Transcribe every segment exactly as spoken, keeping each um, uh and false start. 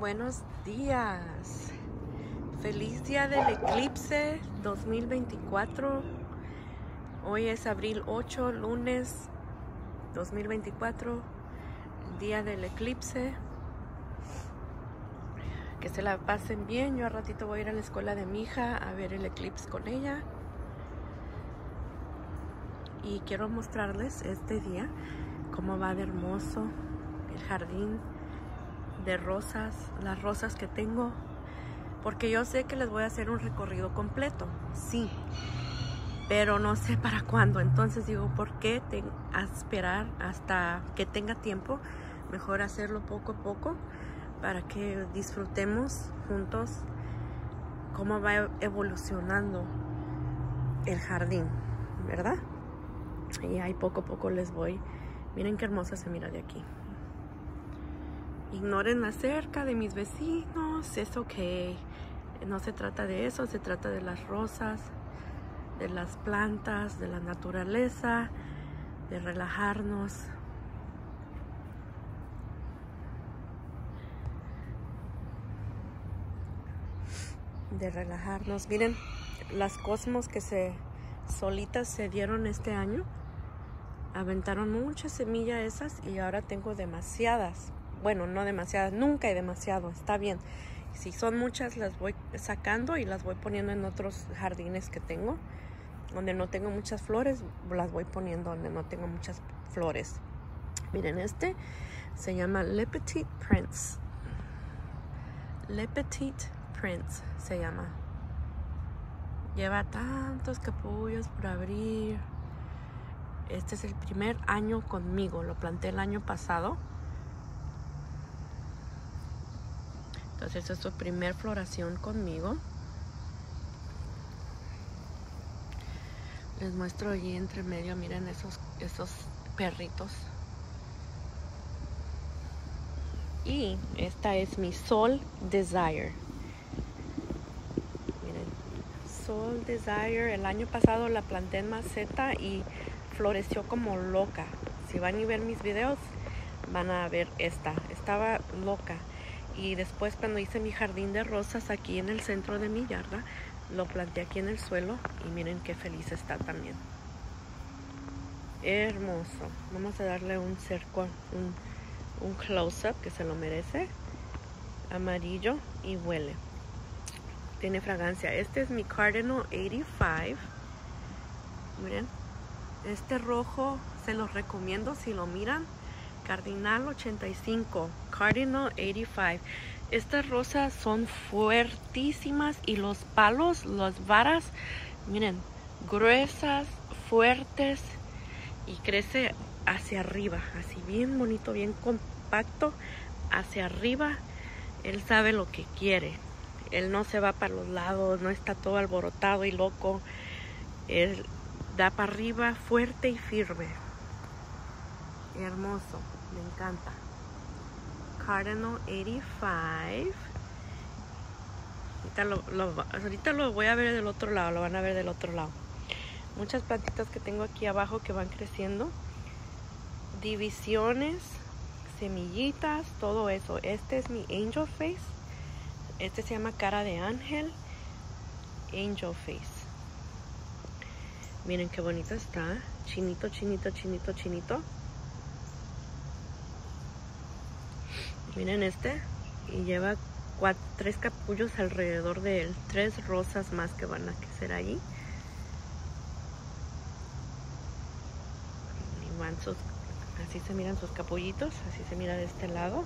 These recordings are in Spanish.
Buenos días. Feliz día del eclipse dos mil veinticuatro. Hoy es abril ocho, lunes dos mil veinticuatro, día del eclipse. Que se la pasen bien. Yo a ratito voy a ir a la escuela de mi hija a ver el eclipse con ella. Y quiero mostrarles este día cómo va de hermoso el jardín de rosas, las rosas que tengo, porque yo sé que les voy a hacer un recorrido completo, sí, pero no sé para cuándo. Entonces digo, ¿por qué te, a esperar hasta que tenga tiempo? Mejor hacerlo poco a poco para que disfrutemos juntos cómo va evolucionando el jardín, ¿verdad? Y ahí poco a poco les voy. Miren qué hermosa se mira de aquí. Ignoren la cerca de mis vecinos, es ok. No se trata de eso, se trata de las rosas, de las plantas, de la naturaleza, de relajarnos. De relajarnos. Miren, las cosmos que se solitas se dieron este año. Aventaron muchas semillas esas y ahora tengo demasiadas. Bueno, no demasiadas, nunca hay demasiado, está bien. Si son muchas, las voy sacando y las voy poniendo en otros jardines que tengo. Donde no tengo muchas flores, las voy poniendo donde no tengo muchas flores. Miren, este se llama Le Petit Prince. Le Petit Prince se llama. Lleva tantos capullos por abrir. Este es el primer año conmigo, lo planté el año pasado. Entonces esta es su primer floración conmigo. Les muestro allí entre medio, miren esos, esos perritos. Y esta es mi Soul Desire. Miren, Soul Desire, el año pasado la planté en maceta y floreció como loca. Si van a ver mis videos, van a ver esta. Estaba loca. Y después cuando hice mi jardín de rosas aquí en el centro de mi yarda, lo planté aquí en el suelo y miren qué feliz está también. Hermoso. Vamos a darle un cerco, un, un close-up que se lo merece. Amarillo y huele. Tiene fragancia. Este es mi Cardinal ochenta y cinco. Miren. Este rojo se los recomiendo si lo miran. Cardinal ochenta y cinco, Cardinal ochenta y cinco. Estas rosas son fuertísimas y los palos, las varas, miren, gruesas, fuertes y crece hacia arriba, así bien bonito, bien compacto, hacia arriba. Él sabe lo que quiere. Él no se va para los lados, no está todo alborotado y loco. Él da para arriba fuerte y firme. Hermoso, me encanta. Cardinal ochenta y cinco. Ahorita lo, lo, ahorita lo voy a ver del otro lado, lo van a ver del otro lado. Muchas plantitas que tengo aquí abajo que van creciendo. Divisiones, semillitas, todo eso. Este es mi Angel Face. Este se llama cara de ángel. Angel Face. Miren qué bonito está. Chinito, chinito, chinito, chinito. Miren este. Y lleva cuatro, tres capullos alrededor de él. Tres rosas más que van a crecer allí. Y van sus, así se miran sus capullitos. Así se mira de este lado.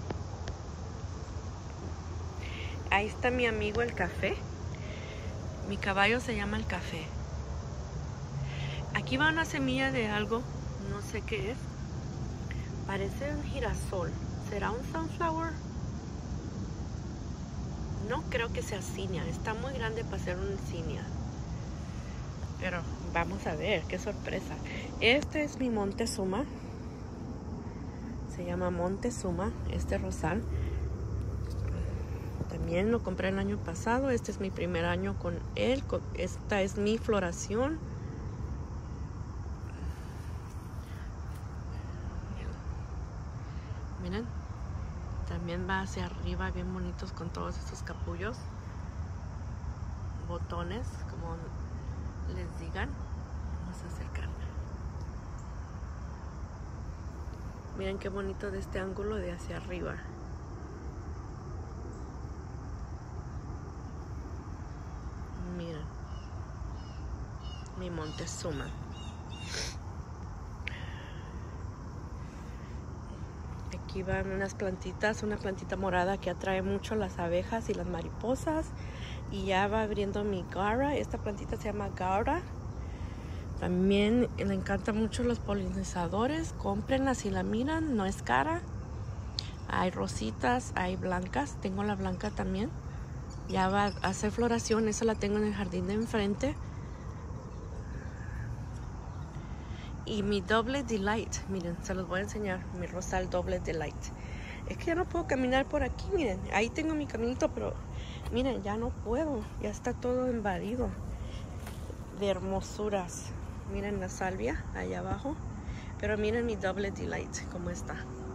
Ahí está mi amigo el café. Mi caballo se llama el café. Aquí va una semilla de algo, no sé qué es. Parece un girasol. ¿Será un sunflower? No creo que sea zinnia. Está muy grande para ser un zinnia. Pero vamos a ver, qué sorpresa. Este es mi Montezuma. Se llama Montezuma, este rosal. También lo compré el año pasado. Este es mi primer año con él. Esta es mi floración. Miren, También va hacia arriba, bien bonitos con todos estos capullos, botones, como les digan. Vamos a acercarme. Miren qué bonito de este ángulo de hacia arriba. Miren, mi Montezuma. Aquí van unas plantitas, una plantita morada que atrae mucho las abejas y las mariposas. Y ya va abriendo mi Gaura. Esta plantita se llama Gaura. También le encantan mucho los polinizadores. Cómprenla si la miran, no es cara. Hay rositas, hay blancas. Tengo la blanca también. Ya va a hacer floración. Esa la tengo en el jardín de enfrente. Y mi Double Delight, miren, se los voy a enseñar, mi rosal Double Delight. Es que ya no puedo caminar por aquí, miren, ahí tengo mi caminito, pero miren, ya no puedo, ya está todo invadido de hermosuras. Miren la salvia allá abajo, pero miren mi Double Delight, cómo está.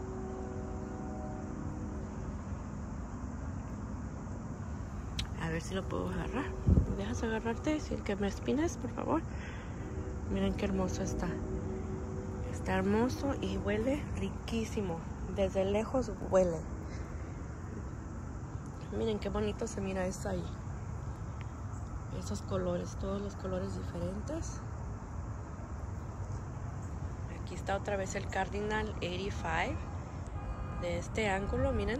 A ver si lo puedo agarrar. ¿Me dejas agarrarte? Si el que me espines, por favor. Miren qué hermoso está. Está hermoso y huele riquísimo. Desde lejos huele. Miren qué bonito se mira eso ahí. Esos colores, todos los colores diferentes. Aquí está otra vez el Cardinal ochenta y cinco. De este ángulo, miren.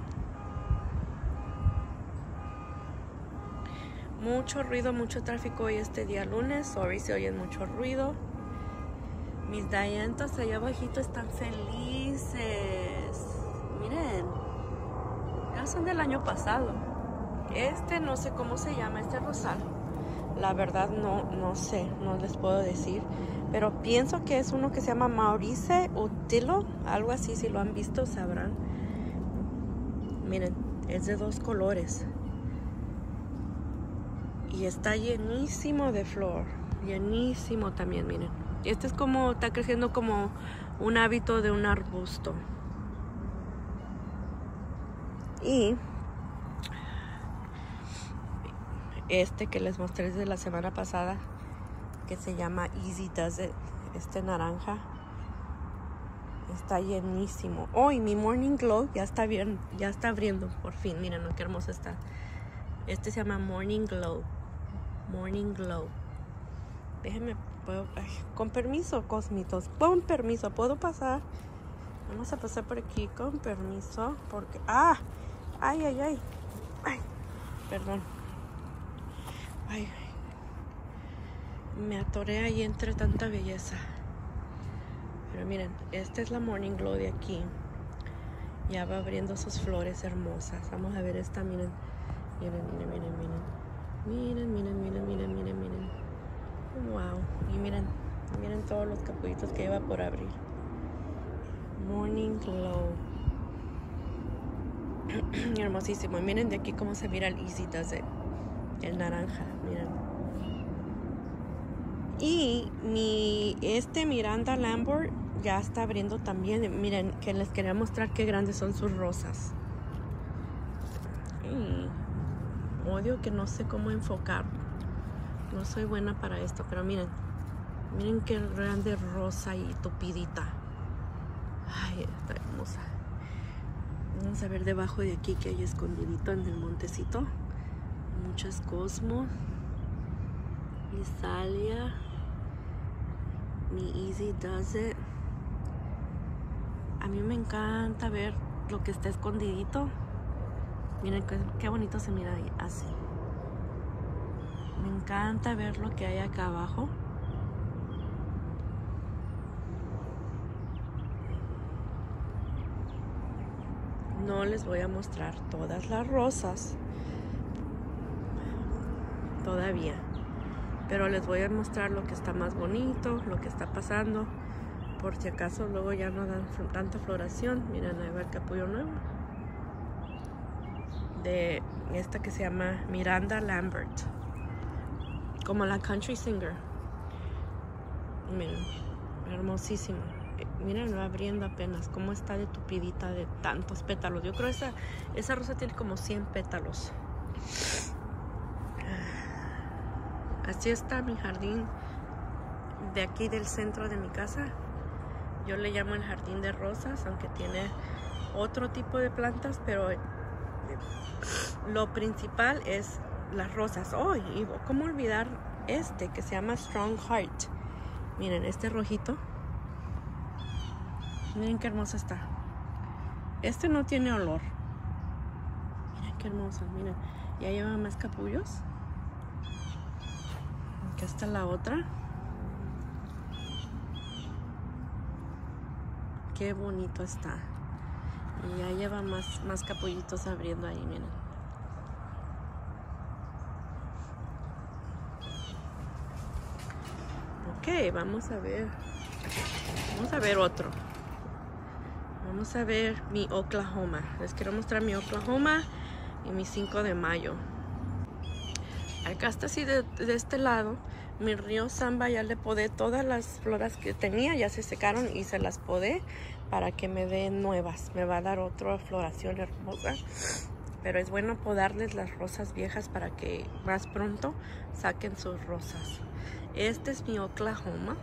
Mucho ruido, mucho tráfico hoy este día lunes. Sorry si oyen mucho ruido. Mis dianthus allá abajito están felices. Miren. Ya son del año pasado. Este no sé cómo se llama, este rosal. La verdad no, no sé, no les puedo decir. Pero pienso que es uno que se llama Maurice Utilo. Algo así, si lo han visto sabrán. Miren, es de dos colores. Y está llenísimo de flor. Llenísimo también, miren. Este es como, está creciendo como un hábito de un arbusto. Y este que les mostré desde la semana pasada, que se llama Easy Does It, este naranja, está llenísimo. Oh, y mi Morning Glow ya está bien, ya está abriendo por fin. Miren qué hermoso está. Este se llama Morning Glow. Morning Glow. Déjenme, puedo, ay, con permiso, cosmitos, con permiso, ¿puedo pasar? Vamos a pasar por aquí con permiso, porque, ah, ay, ay, ay, ay, perdón, ay, me atoré ahí entre tanta belleza. Pero miren, esta es la Morning Glow de aquí, ya va abriendo sus flores hermosas. Vamos a ver esta, miren, miren, miren, miren, miren, miren, miren, miren, miren, miren, miren. Wow, y miren, miren todos los capullitos que lleva por abrir. Morning Glow. Hermosísimo. Y miren de aquí cómo se mira el Easy Does It. El naranja, miren. Y mi, este Miranda Lambert ya está abriendo también. Miren, que les quería mostrar qué grandes son sus rosas. Y odio que no sé cómo enfocar. No soy buena para esto, pero miren. Miren qué grande rosa y tupidita. Ay, está hermosa. Vamos a ver debajo de aquí que hay escondidito en el montecito. Muchas cosmos. Misalia. Mi Easy Does It. A mí me encanta ver lo que está escondidito. Miren qué, qué bonito se mira ahí, así. Me encanta ver lo que hay acá abajo. No les voy a mostrar todas las rosas todavía, pero les voy a mostrar lo que está más bonito, lo que está pasando, por si acaso luego ya no dan tanta floración. Miren, ahí va el capullo nuevo de esta que se llama Miranda Lambert, como la country singer. Miren, hermosísimo. Miren, va abriendo apenas. Cómo está de tupidita de tantos pétalos. Yo creo que esa, esa rosa tiene como cien pétalos. Así está mi jardín de aquí del centro de mi casa. Yo le llamo el jardín de rosas, aunque tiene otro tipo de plantas, pero lo principal es las rosas. Oh, y cómo olvidar este que se llama Strong Heart. Miren, este rojito. Miren qué hermoso está. Este no tiene olor. Miren qué hermoso. Miren, ya lleva más capullos. Aquí está la otra. Qué bonito está. Y ya lleva más, más capullitos abriendo ahí, miren. Ok, vamos a ver. Vamos a ver otro. Vamos a ver mi Oklahoma. Les quiero mostrar mi Oklahoma y mi cinco de mayo. Acá está así de, de este lado. Mi río Samba ya le podé todas las floras que tenía. Ya se secaron y se las podé para que me den nuevas. Me va a dar otra floración hermosa. Pero es bueno podarles las rosas viejas para que más pronto saquen sus rosas. Este es mi Oklahoma.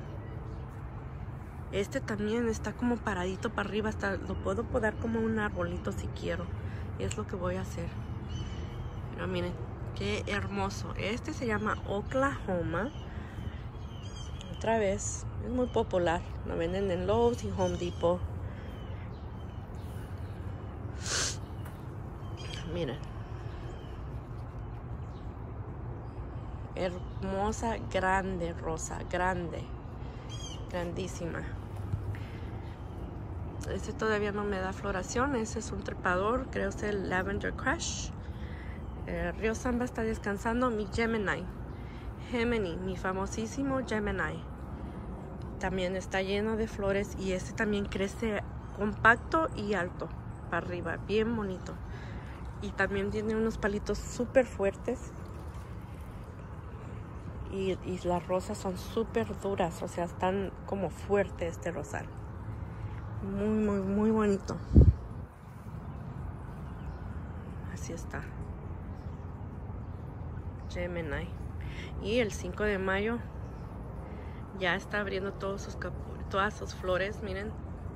Este también está como paradito para arriba. Hasta lo puedo podar como un arbolito si quiero. Y es lo que voy a hacer. Pero miren, qué hermoso. Este se llama Oklahoma. Otra vez, es muy popular. Lo venden en Lowe's y Home Depot. Miren. Hermosa, grande rosa. Grande. Grandísima. Este todavía no me da floración. Ese es un trepador. Creo que es el Lavender Crush. El río Samba está descansando. Mi Gemini. Gemini. Mi famosísimo Gemini. También está lleno de flores. Y este también crece compacto y alto. Para arriba. Bien bonito. Y también tiene unos palitos súper fuertes. Y, y las rosas son súper duras. O sea, están como fuertes este rosal. Muy, muy, muy bonito. Así está. Gemini. Y el cinco de mayo ya está abriendo todos sus todas sus flores. Miren.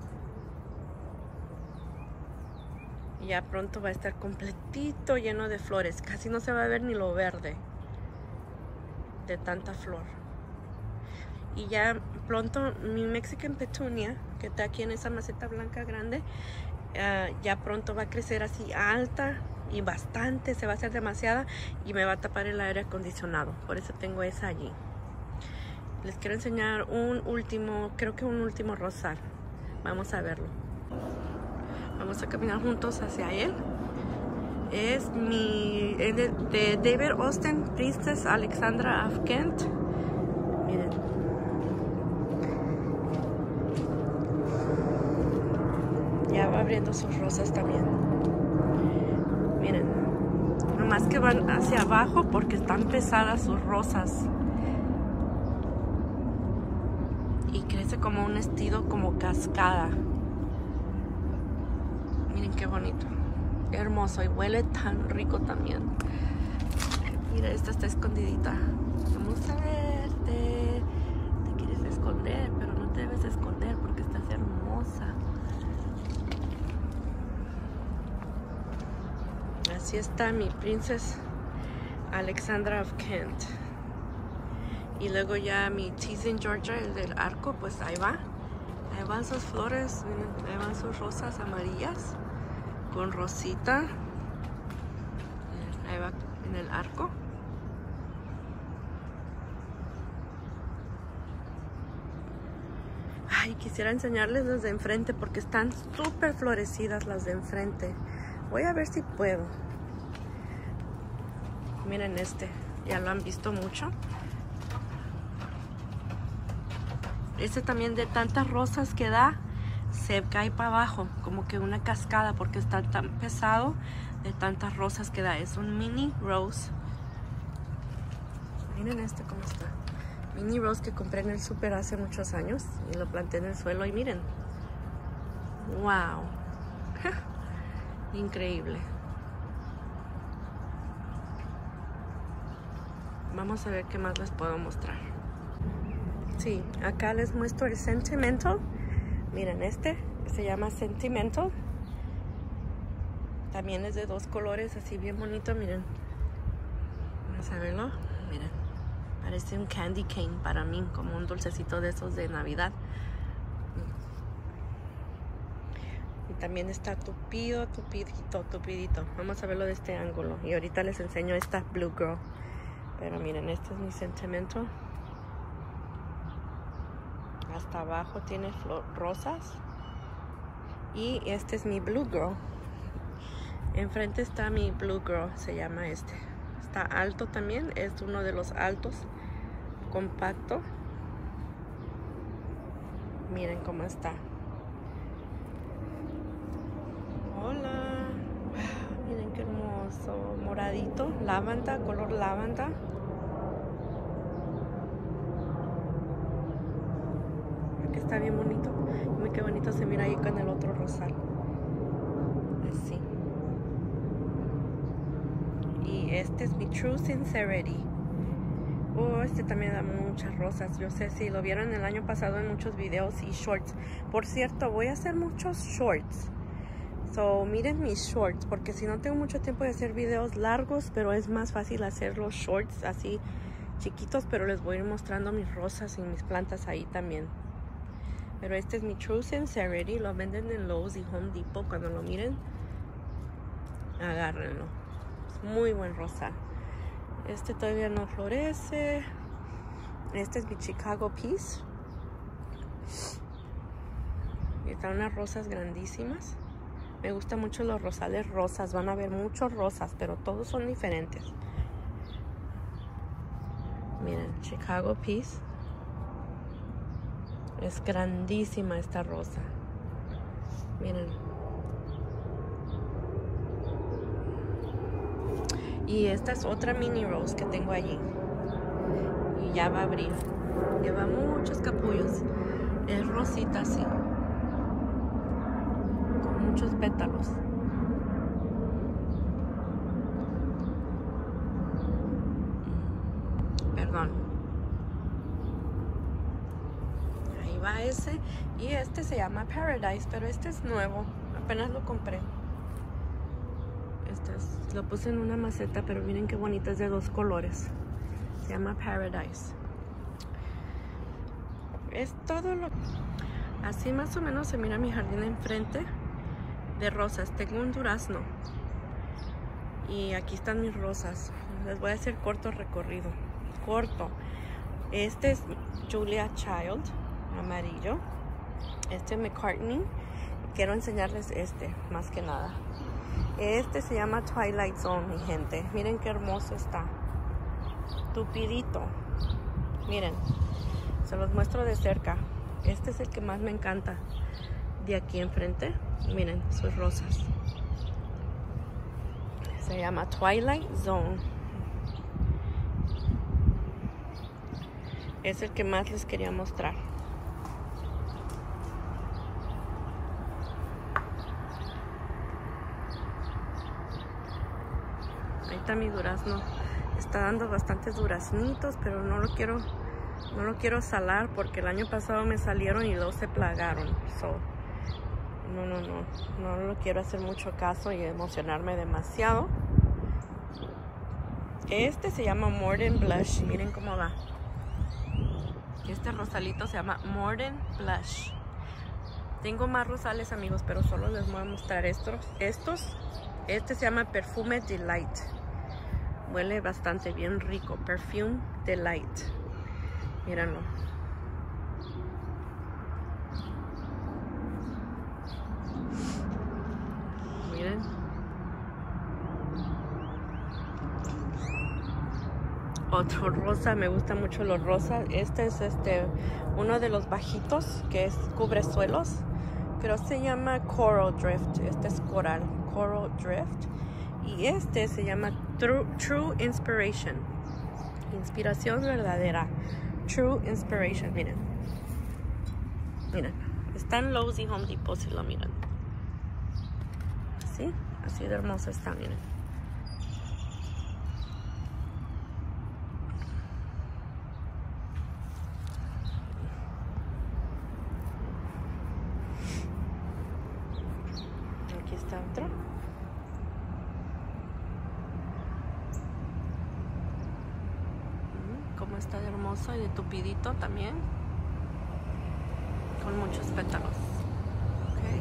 Ya pronto va a estar completito lleno de flores. Casi no se va a ver ni lo verde de tanta flor. Y ya pronto mi Mexican Petunia, que está aquí en esa maceta blanca grande, uh, ya pronto va a crecer así alta y bastante, se va a hacer demasiada y me va a tapar el aire acondicionado. Por eso tengo esa allí. Les quiero enseñar un último, creo que un último rosal. Vamos a verlo. Vamos a caminar juntos hacia él. Es mi de, de David Austin, Princess Alexandra of Kent. Miren. Ya va abriendo sus rosas también. Miren. Nomás que van hacia abajo porque están pesadas sus rosas. Y crece como un estilo como cascada. Miren qué bonito. Hermoso y huele tan rico también. Mira, esta está escondidita. Vamos a verte. Te quieres esconder, pero no te debes esconder porque estás hermosa. Así está mi Princess Alexandra of Kent. Y luego ya mi Teasing Georgia, el del arco, pues ahí va. Ahí van sus flores, miren, ahí van sus rosas amarillas. Con rosita. Ahí va en el arco. Ay, quisiera enseñarles las de enfrente porque están súper florecidas las de enfrente. Voy a ver si puedo. Miren este, ya lo han visto mucho. Este también de tantas rosas que da, se cae para abajo, como que una cascada, porque está tan pesado de tantas rosas que da. Es un mini rose. Miren este cómo está. Mini rose que compré en el súper hace muchos años y lo planté en el suelo y miren, Wow. Increíble. Vamos a ver qué más les puedo mostrar. Sí, acá les muestro el Sentimental. Miren, este se llama Sentimental. También es de dos colores, así bien bonito, miren. Vamos a verlo. Miren, parece un candy cane para mí, como un dulcecito de esos de Navidad. Y también está tupido, tupidito, tupidito. Vamos a verlo de este ángulo. Y ahorita les enseño esta Blue Girl. Pero miren, este es mi Sentimental. Hasta abajo tiene flor, rosas. Y este es mi Blue Girl. Enfrente está mi Blue Girl, se llama este. Está alto también, es uno de los altos, compacto. Miren cómo está. Hola. Miren qué hermoso, moradito, lavanda, color lavanda. Aquí está bien bonito. Muy qué bonito se mira ahí con el otro rosal. Así. Y este es mi True Sincerity. Oh, este también da muchas rosas. Yo sé si lo vieron el año pasado en muchos videos y shorts. Por cierto, voy a hacer muchos shorts. So, miren mis shorts, porque si no tengo mucho tiempo de hacer videos largos, pero es más fácil hacer los shorts así chiquitos, pero les voy a ir mostrando mis rosas y mis plantas ahí también. Pero este es mi True Sincerity. Lo venden en Lowe's y Home Depot. Cuando lo miren, agárrenlo. Muy buen rosa. Este todavía no florece. Este es mi Chicago Peace. Y están unas rosas grandísimas. Me gustan mucho los rosales rosas. Van a ver muchos rosas, pero todos son diferentes. Miren, Chicago Peace. Es grandísima esta rosa. Miren. Y esta es otra mini rose que tengo allí. Y ya va a abrir. Lleva muchos capullos. Es rosita así. Con muchos pétalos. Perdón. Ahí va ese. Y este se llama Paradise, pero este es nuevo. Apenas lo compré. Este es, lo puse en una maceta, pero miren qué bonito, es de dos colores. Se llama Paradise. Es todo lo... Así más o menos se mira mi jardín enfrente de rosas. Tengo un durazno. Y aquí están mis rosas. Les voy a hacer corto recorrido. Corto. Este es Julia Child, amarillo. Este es McCartney. Quiero enseñarles este, más que nada. Este se llama Twilight Zone, mi gente. Miren qué hermoso está. Tupidito. Miren. Se los muestro de cerca. Este es el que más me encanta. De aquí enfrente. Miren sus rosas. Se llama Twilight Zone. Es el que más les quería mostrar. Ahí está mi durazno. Está dando bastantes duraznitos, pero no lo quiero, no lo quiero salar porque el año pasado me salieron y luego se plagaron. So, no, no, no, no lo quiero hacer mucho caso y emocionarme demasiado. Este se llama Modern Blush. Miren cómo va. Este rosalito se llama Modern Blush. Tengo más rosales, amigos, pero solo les voy a mostrar estos. estos. Este se llama Perfume Delight. Huele bastante bien rico. Perfume Delight. Mírenlo. Miren. Otro rosa, me gustan mucho los rosas. Este es este uno de los bajitos que es cubre suelos. Pero se llama Coral Drift. Este es coral. Coral Drift. Y este se llama True, True Inspiration. Inspiración verdadera. True Inspiration. Miren. Miren. Está en Lowe's y Home Depot si lo miran. Así, así de hermoso está, miren. Aquí está otro. Como está de hermoso y de tupidito también, con muchos pétalos. Okay.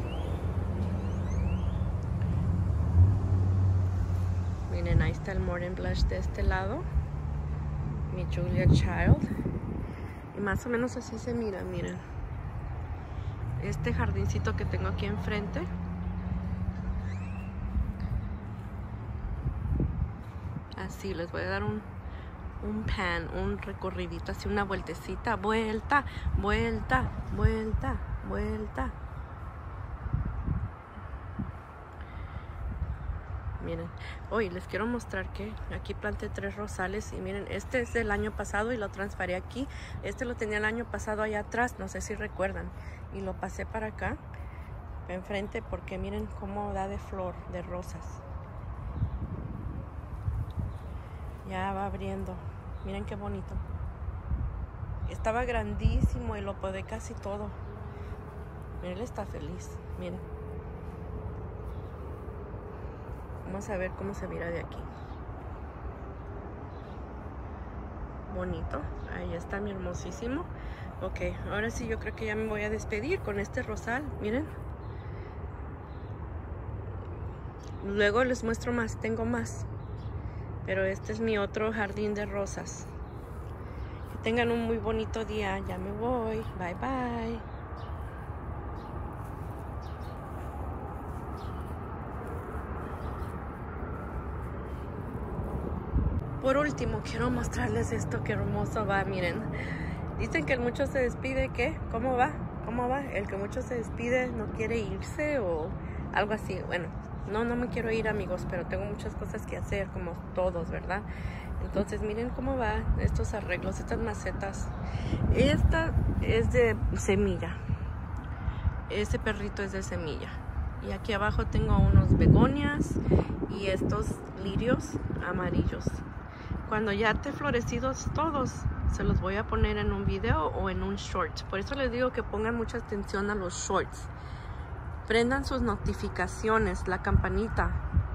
Miren, ahí está el Morning Blush de este lado, mi Julia Child, y más o menos así se mira. Miren este jardincito que tengo aquí enfrente. Así les voy a dar un un pan, un recorridito, así una vueltecita, vuelta, vuelta, vuelta, vuelta. Miren, hoy les quiero mostrar que aquí planté tres rosales y miren, este es del año pasado y lo transferí aquí. Este lo tenía el año pasado allá atrás, no sé si recuerdan, y lo pasé para acá, enfrente, porque miren cómo da de flor, de rosas. Ya va abriendo. Miren qué bonito. Estaba grandísimo y lo podé casi todo. Miren, él está feliz. Miren. Vamos a ver cómo se mira de aquí. Bonito. Ahí está mi hermosísimo. Ok, ahora sí yo creo que ya me voy a despedir con este rosal. Miren. Luego les muestro más. Tengo más. Pero este es mi otro jardín de rosas. Que tengan un muy bonito día. Ya me voy. Bye, bye. Por último, quiero mostrarles esto. Qué hermoso va, miren. Dicen que el mucho se despide. ¿Qué? ¿Cómo va? ¿Cómo va? El que mucho se despide no quiere irse o algo así. Bueno. No, no me quiero ir, amigos, pero tengo muchas cosas que hacer, como todos, ¿verdad? Entonces, miren cómo va estos arreglos, estas macetas. Esta es de semilla. Ese perrito es de semilla. Y aquí abajo tengo unos begonias y estos lirios amarillos. Cuando ya esté florecidos todos, se los voy a poner en un video o en un short. Por eso les digo que pongan mucha atención a los shorts. Prendan sus notificaciones, la campanita.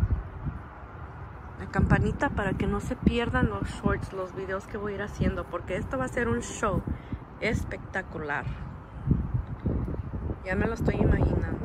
La campanita para que no se pierdan los shorts, los videos que voy a ir haciendo. Porque esto va a ser un show espectacular. Ya me lo estoy imaginando.